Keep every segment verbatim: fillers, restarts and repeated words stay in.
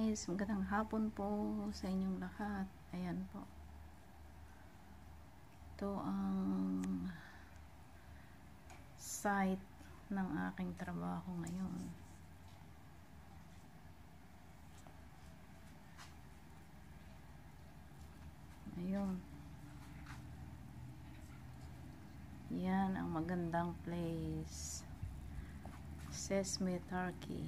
guys, magandang hapon po sa inyong lahat. Ayan po. Ito ang site ng aking trabaho ngayon. Ayun. Yan ang magandang place. Sesame Turkey.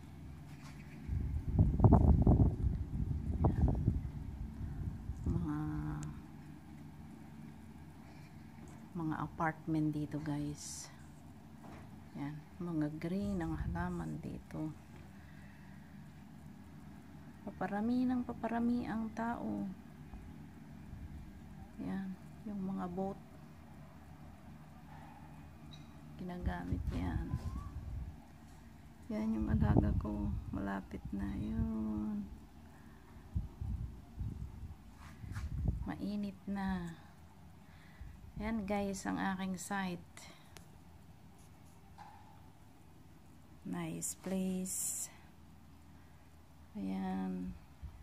Mga apartment dito guys. Yan, mga green ang halaman dito. Paparami ng paparami ang tao. Yan, yung mga boat ginagamit yan. Yan yung alaga ko, malapit na yun. Mainit na. Yan guys ang aking site. Nice place. Ayan.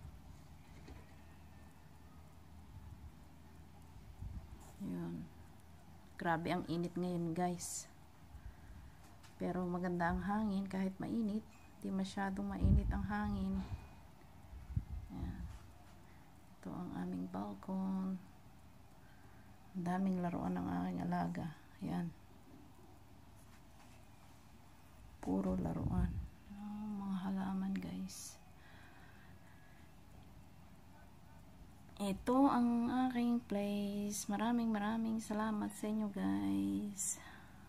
Yun. Grabe ang init ngayon guys. Pero maganda ang hangin kahit mainit. Di masyadong mainit ang hangin. Ayan. Ito ang aming balkon. Ang daming laruan ng aking alaga. Ayan. Puro laruan. Oh, mga halaman guys. Ito ang aking place. Maraming maraming salamat sa inyo guys.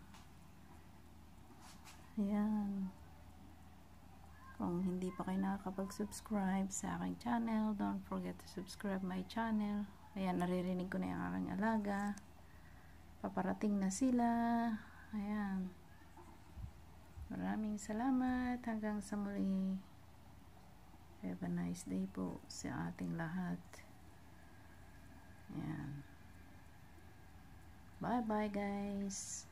Ayan. Kung hindi pa kayo nakakapag-subscribe sa aking channel, don't forget to subscribe my channel. Ayan, naririnig ko na yung aking alaga. Paparating na sila. Ayan. Maraming salamat. Hanggang sa muli. Have a nice day po sa ating lahat. Ayan. Bye bye guys.